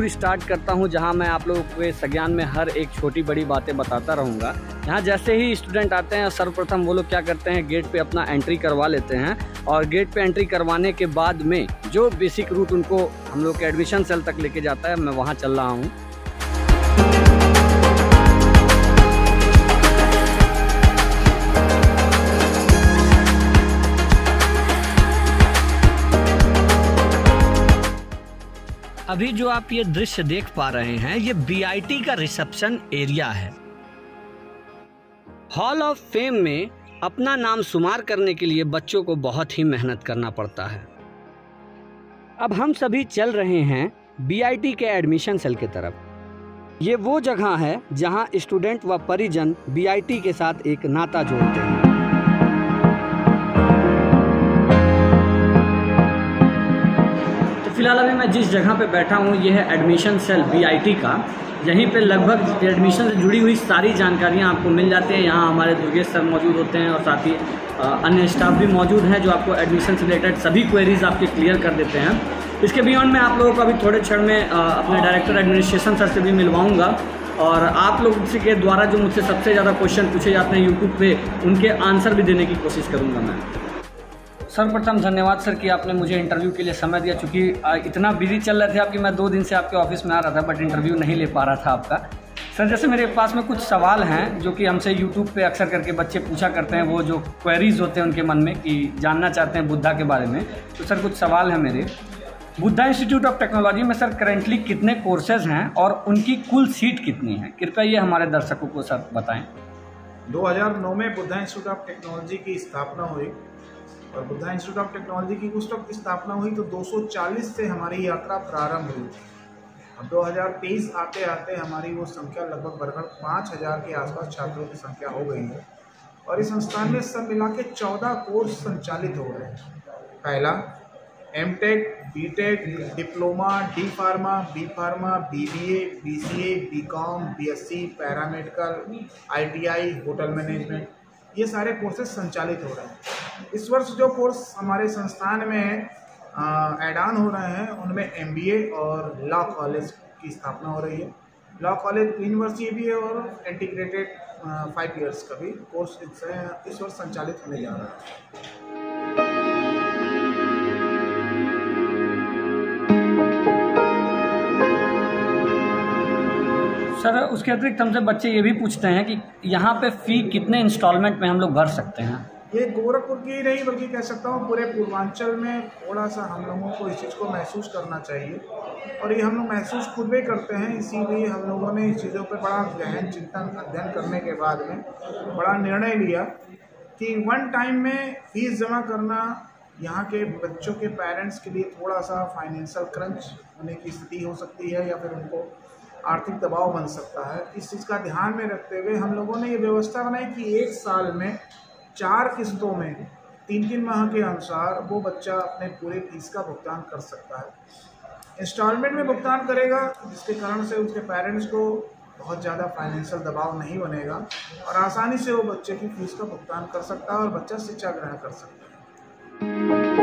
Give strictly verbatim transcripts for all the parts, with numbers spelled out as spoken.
Start करता हूं, जहां मैं आप लोगों को संज्ञान में हर एक छोटी बड़ी बातें बताता रहूंगा। यहां जैसे ही स्टूडेंट आते हैं, सर्वप्रथम वो लोग क्या करते हैं, गेट पे अपना एंट्री करवा लेते हैं और गेट पे एंट्री करवाने के बाद में जो बेसिक रूट उनको हम लोग के एडमिशन सेल तक लेके जाता है, मैं वहाँ चल रहा हूँ। अभी जो आप ये दृश्य देख पा रहे हैं, ये बी आई टी का रिसेप्शन एरिया है। हॉल ऑफ फेम में अपना नाम शुमार करने के लिए बच्चों को बहुत ही मेहनत करना पड़ता है। अब हम सभी चल रहे हैं बी आई टी के एडमिशन सेल की तरफ। ये वो जगह है जहां स्टूडेंट व परिजन बी आई टी के साथ एक नाता जोड़ते हैं। फिलहाल अभी मैं जिस जगह पे बैठा हूँ, ये है admission cell B I T का। यहीं पे लगभग एडमिशन से जुड़ी हुई सारी जानकारियाँ आपको मिल जाती हैं। यहाँ हमारे दुर्गेश सर मौजूद होते हैं और साथ ही अन्य स्टाफ भी मौजूद हैं, जो आपको एडमिशन से रिलेटेड सभी क्वेरीज आपके क्लियर कर देते हैं। इसके बियॉन्ड मैं आप लोगों को अभी थोड़े क्षण में अपने डायरेक्टर एडमिनिस्ट्रेशन सर से भी मिलवाऊँगा और आप लोग के द्वारा जो मुझसे सबसे ज़्यादा क्वेश्चन पूछे जाते हैं यूट्यूब पर, उनके आंसर भी देने की कोशिश करूँगा मैं। सर्वप्रथम धन्यवाद सर कि आपने मुझे इंटरव्यू के लिए समय दिया, चूँकि इतना बिजी चल रहे थे आप कि मैं दो दिन से आपके ऑफिस में आ रहा था बट इंटरव्यू नहीं ले पा रहा था आपका। सर जैसे मेरे पास में कुछ सवाल हैं जो कि हमसे यूट्यूब पे अक्सर करके बच्चे पूछा करते हैं, वो जो क्वेरीज होते हैं उनके मन में कि जानना चाहते हैं बुद्धा के बारे में। तो सर कुछ सवाल हैं मेरे। बुद्धा इंस्टीट्यूट ऑफ टेक्नोलॉजी में सर करेंटली कितने कोर्सेज हैं और उनकी कुल सीट कितनी है? कृपया ये हमारे दर्शकों को सर बताएँ। दो हज़ार नौ में बुद्धा इंस्टीट्यूट ऑफ टेक्नोलॉजी की स्थापना हुई और बुद्धा इंस्टीट्यूट ऑफ टेक्नोलॉजी की उस वक्त स्थापना हुई तो दो सौ चालीस से हमारी यात्रा प्रारंभ हुई। अब दो हज़ार तेईस आते आते हमारी वो संख्या लगभग बढ़कर पाँच हज़ार के आसपास छात्रों की संख्या हो गई है और इस संस्थान में सब मिला के चौदह कोर्स संचालित हो रहे हैं। पहला M tech, B tech, diploma, D pharma, B pharma, B B A, B C A, B com, B S C, paramedical, I T I, hotel management, ये सारे कोर्सेज संचालित हो रहे हैं। इस वर्ष जो कोर्स हमारे संस्थान में ऐड ऑन हो रहे हैं उनमें एम बी ए और लॉ कॉलेज की स्थापना हो रही है। लॉ कॉलेज तीन वर्षीय भी है और इंटीग्रेटेड फाइव इयर्स का भी कोर्स इस वर्ष संचालित होने जा रहा है। सर उसके अतिरिक्त हमसे बच्चे ये भी पूछते हैं कि यहाँ पे फ़ी कितने इंस्टॉलमेंट में हम लोग भर सकते हैं? ये गोरखपुर की ही नहीं बल्कि कह सकता हूँ पूरे पूर्वांचल में थोड़ा सा हम लोगों को इस चीज़ को महसूस करना चाहिए और ये हम लोग महसूस खुद भी करते हैं। इसीलिए हम लोगों ने इस चीज़ों पर बड़ा गहन चिंतन अध्ययन करने के बाद में बड़ा निर्णय लिया कि वन टाइम में फीस जमा करना यहाँ के बच्चों के पेरेंट्स के लिए थोड़ा सा फाइनेंशियल क्रंच होने की स्थिति हो सकती है या फिर उनको आर्थिक दबाव बन सकता है। इस चीज़ का ध्यान में रखते हुए हम लोगों ने ये व्यवस्था बनाई कि एक साल में चार किस्तों में तीन तीन माह के अनुसार वो बच्चा अपने पूरे फीस का भुगतान कर सकता है। इंस्टॉलमेंट में भुगतान करेगा जिसके कारण से उसके पेरेंट्स को बहुत ज़्यादा फाइनेंशियल दबाव नहीं बनेगा और आसानी से वो बच्चे की फीस का भुगतान कर सकता है और बच्चा शिक्षा ग्रहण कर सकता है।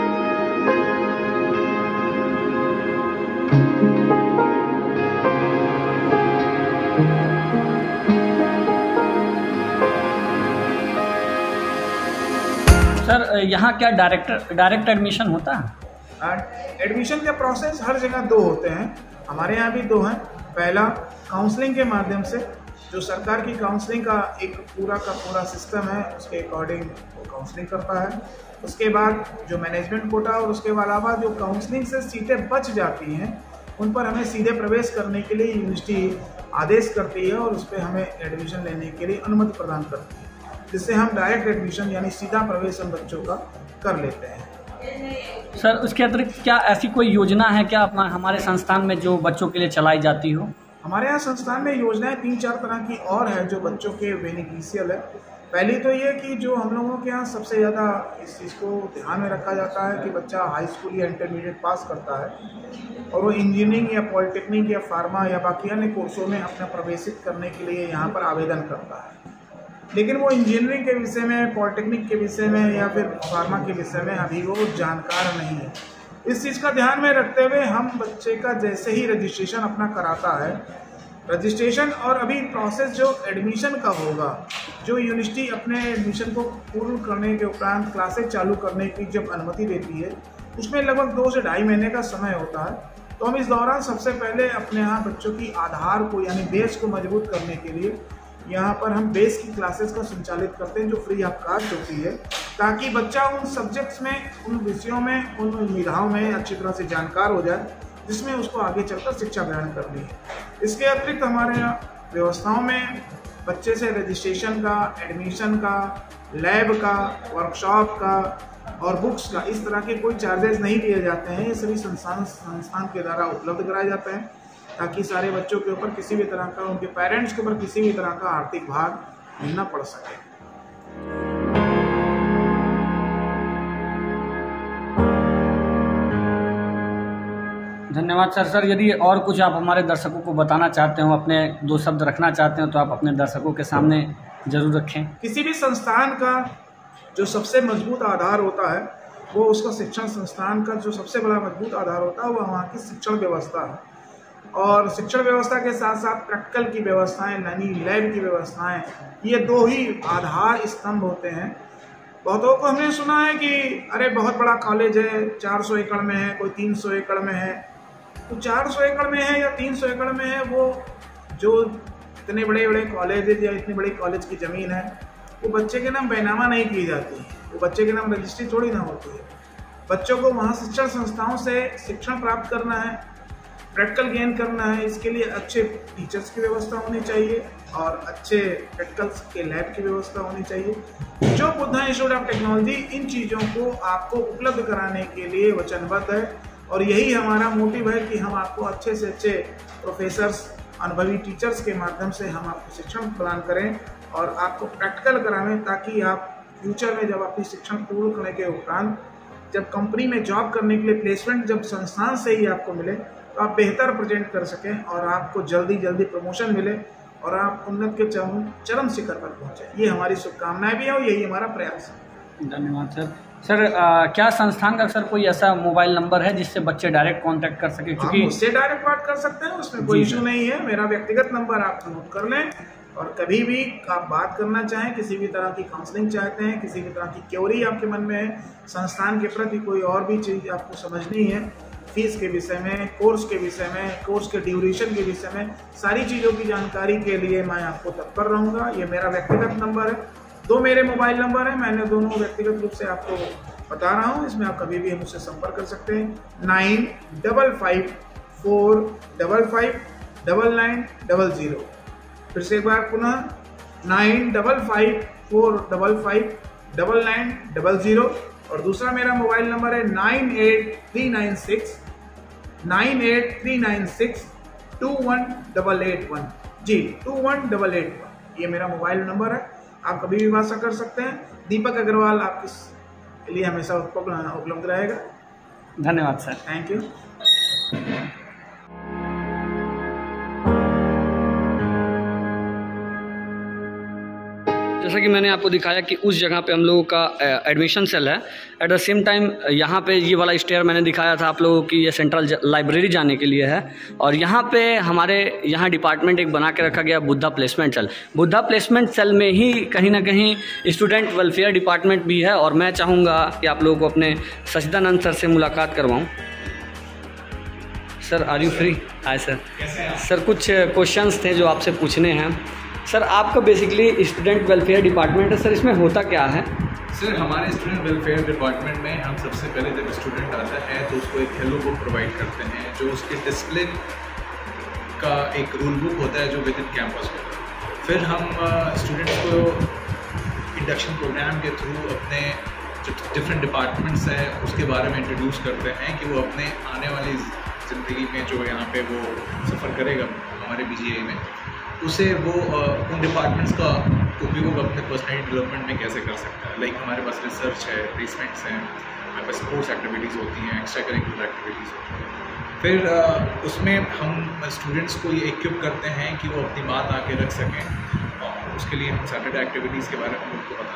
सर यहाँ क्या डायरेक्टर डायरेक्ट एडमिशन होता है? एडमिशन का प्रोसेस हर जगह दो होते हैं, हमारे यहाँ भी दो हैं। पहला काउंसलिंग के माध्यम से, जो सरकार की काउंसलिंग का एक पूरा का पूरा सिस्टम है उसके अकॉर्डिंग वो काउंसलिंग करता है। उसके बाद जो मैनेजमेंट कोटा और उसके अलावा जो काउंसलिंग से सीटें बच जाती हैं उन पर हमें सीधे प्रवेश करने के लिए यूनिवर्सिटी आदेश करती है और उस पर हमें एडमिशन लेने के लिए अनुमति प्रदान करती है, जिससे हम डायरेक्ट एडमिशन यानी सीधा प्रवेश हम बच्चों का कर लेते हैं। सर उसके अतिरिक्त क्या ऐसी कोई योजना है क्या हमारे संस्थान में जो बच्चों के लिए चलाई जाती हो? हमारे यहाँ संस्थान में योजनाएं तीन चार तरह की और है जो बच्चों के बेनिफिशियल है। पहली तो ये कि जो हम लोगों के यहाँ सबसे ज़्यादा इस चीज़ को ध्यान में रखा जाता है कि बच्चा हाई स्कूल या इंटरमीडिएट पास करता है और वो इंजीनियरिंग या पॉलिटेक्निक या फार्मा या बाकी अन्य कोर्सों में अपना प्रवेशित करने के लिए यहाँ पर आवेदन करता है। लेकिन वो इंजीनियरिंग के विषय में, पॉलिटेक्निक के विषय में या फिर फार्मा के विषय में अभी वो जानकार नहीं है। इस चीज़ का ध्यान में रखते हुए हम बच्चे का जैसे ही रजिस्ट्रेशन अपना कराता है, रजिस्ट्रेशन और अभी प्रोसेस जो एडमिशन का होगा, जो यूनिवर्सिटी अपने एडमिशन को पूर्ण करने के उपरांत क्लासेज चालू करने की जब अनुमति देती है, उसमें लगभग दो से ढाई महीने का समय होता है। तो हम इस दौरान सबसे पहले अपने यहाँ बच्चों की आधार को यानी बेस को मजबूत करने के लिए यहाँ पर हम बेस की क्लासेस को संचालित करते हैं, जो फ्री ऑफ कास्ट होती है, ताकि बच्चा उन सब्जेक्ट्स में, उन विषयों में, उन विधाओं में अच्छी तरह से जानकार हो जाए, जिसमें उसको आगे चलकर शिक्षा ग्रहण करनी है। इसके अतिरिक्त हमारे यहाँ व्यवस्थाओं में बच्चे से रजिस्ट्रेशन का, एडमिशन का, लैब का, वर्कशॉप का और बुक्स का इस तरह के कोई चार्जेस नहीं लिए जाते हैं। ये सभी संस्थान संस्थान के द्वारा उपलब्ध कराए जाते हैं, ताकि सारे बच्चों के ऊपर किसी भी तरह का, उनके पेरेंट्स के ऊपर किसी भी तरह का आर्थिक भार नहीं पड़ सके। धन्यवाद सर। सर यदि और कुछ आप हमारे दर्शकों को बताना चाहते हो, अपने दो शब्द रखना चाहते हो, तो आप अपने दर्शकों के सामने जरूर रखें। किसी भी संस्थान का जो सबसे मजबूत आधार होता है, वो उसका शिक्षण संस्थान का जो सबसे बड़ा मजबूत आधार होता है, वो वहाँ की शिक्षण व्यवस्था है। और शिक्षण व्यवस्था के साथ साथ प्रैक्टिकल की व्यवस्थाएं, यानी लैब की व्यवस्थाएं, ये दो ही आधार स्तंभ होते हैं। बहुतों को हमने सुना है कि अरे बहुत बड़ा कॉलेज है, चार सौ एकड़ में है, कोई तीन सौ एकड़ में है। तो चार सौ एकड़ में है या तीन सौ एकड़ में है, वो जो इतने बड़े बड़े कॉलेज या इतनी बड़ी कॉलेज की ज़मीन है, वो बच्चे के नाम बैनामा नहीं की जाती है, वो बच्चे के नाम रजिस्ट्री थोड़ी ना होती है। बच्चों को वहाँ शिक्षण संस्थाओं से शिक्षण प्राप्त करना है, प्रैक्टिकल गेन करना है। इसके लिए अच्छे टीचर्स की व्यवस्था होनी चाहिए और अच्छे प्रैक्टिकल्स के लैब की व्यवस्था होनी चाहिए। जो बुद्धा इंस्टीट्यूट ऑफ टेक्नोलॉजी इन चीज़ों को आपको उपलब्ध कराने के लिए वचनबद्ध है, और यही हमारा मोटिव है कि हम आपको अच्छे से अच्छे प्रोफेसर्स, अनुभवी टीचर्स के माध्यम से हम आपको शिक्षण प्रदान करें और आपको प्रैक्टिकल करावें, ताकि आप फ्यूचर में जब अपनी शिक्षण पूर्ण करने के उपरांत जब कंपनी में जॉब करने के लिए प्लेसमेंट जब संस्थान से ही आपको मिले, तो आप बेहतर प्रेजेंट कर सकें और आपको जल्दी जल्दी प्रमोशन मिले और आप उन्नत के चरम चरम शिखर पर पहुंचे। ये हमारी शुभकामनाएं भी है और यही हमारा प्रयास है। धन्यवाद सर। सर आ, क्या संस्थान का सर कोई ऐसा मोबाइल नंबर है जिससे बच्चे डायरेक्ट कांटेक्ट कर सके? क्योंकि मुझसे डायरेक्ट बात कर सकते हैं, उसमें कोई इशू नहीं है। मेरा व्यक्तिगत नंबर आप नोट कर लें, और कभी भी आप बात करना चाहें, किसी भी तरह की काउंसलिंग चाहते हैं, किसी भी तरह की क्वेरी आपके मन में है, संस्थान के प्रति कोई और भी चीज़ आपको समझनी है, फीस के विषय में, कोर्स के विषय में, कोर्स के ड्यूरेशन के विषय में, सारी चीज़ों की जानकारी के लिए मैं आपको तत्पर रहूँगा। ये मेरा व्यक्तिगत नंबर है। दो मेरे मोबाइल नंबर हैं, मैंने दोनों व्यक्तिगत रूप से आपको बता रहा हूँ। इसमें आप कभी भी मुझसे संपर्क कर सकते हैं। Nine double five four double five double nine double zero. फिर से एक बार पुनः, nine double five four double five double nine double zero. और दूसरा मेरा मोबाइल नंबर है nine eight three nine six nine eight three nine six two one double eight one. जी, two one double eight one ये मेरा mobile number है। आप कभी भी बात कर सकते हैं। दीपक अग्रवाल आपके लिए हमेशा उपलब्ध रहेगा। धन्यवाद सर। Thank you. जैसा कि मैंने आपको दिखाया कि उस जगह पे हम लोगों का एडमिशन सेल है। एट द सेम टाइम यहाँ पे ये वाला स्टेयर मैंने दिखाया था आप लोगों की, ये सेंट्रल लाइब्रेरी जाने के लिए है। और यहाँ पे हमारे यहाँ डिपार्टमेंट एक बना के रखा गया Buddha placement cell. Buddha placement cell में ही कहीं ना कहीं स्टूडेंट वेलफेयर डिपार्टमेंट भी है। और मैं चाहूँगा कि आप लोगों को अपने सचिदानंद सर से मुलाकात करवाऊँ। Sir are you free? Hi sir. Sir कुछ क्वेश्चंस थे जो आपसे पूछने हैं। सर आपका बेसिकली स्टूडेंट वेलफेयर डिपार्टमेंट है, सर इसमें होता क्या है? सर हमारे स्टूडेंट वेलफेयर डिपार्टमेंट में हम सबसे पहले जब स्टूडेंट आता है तो उसको एक हेलो बुक प्रोवाइड करते हैं, जो उसके डिसिप्लिन का एक रूल बुक होता है जो विद इन कैंपस होता है। फिर हम स्टूडेंट्स को इंडक्शन प्रोग्राम के थ्रू अपने जो डिफरेंट डिपार्टमेंट्स हैं उसके बारे में इंट्रोड्यूस करते हैं कि वो अपने आने वाली ज़िंदगी में जो यहाँ पे वो सफ़र करेगा हमारे बी जी आई में, उसे वो उन डिपार्टमेंट्स का उपयोग अपने पर्सनैलिटी डेवलपमेंट में कैसे कर सकता है। लाइक हमारे पास रिसर्च है, प्लेसमेंट्स हैं, हमारे पास स्पोर्ट्स एक्टिविटीज़ होती हैं, एक्स्ट्रा करिकुलर एक्टिविटीज़ होती हैं। फिर उसमें हम स्टूडेंट्स को ये इक्विप करते हैं कि वो अपनी बात आके रख सकें, और उसके लिए हम सैटरडे एक्टिविटीज़ के बारे में उनको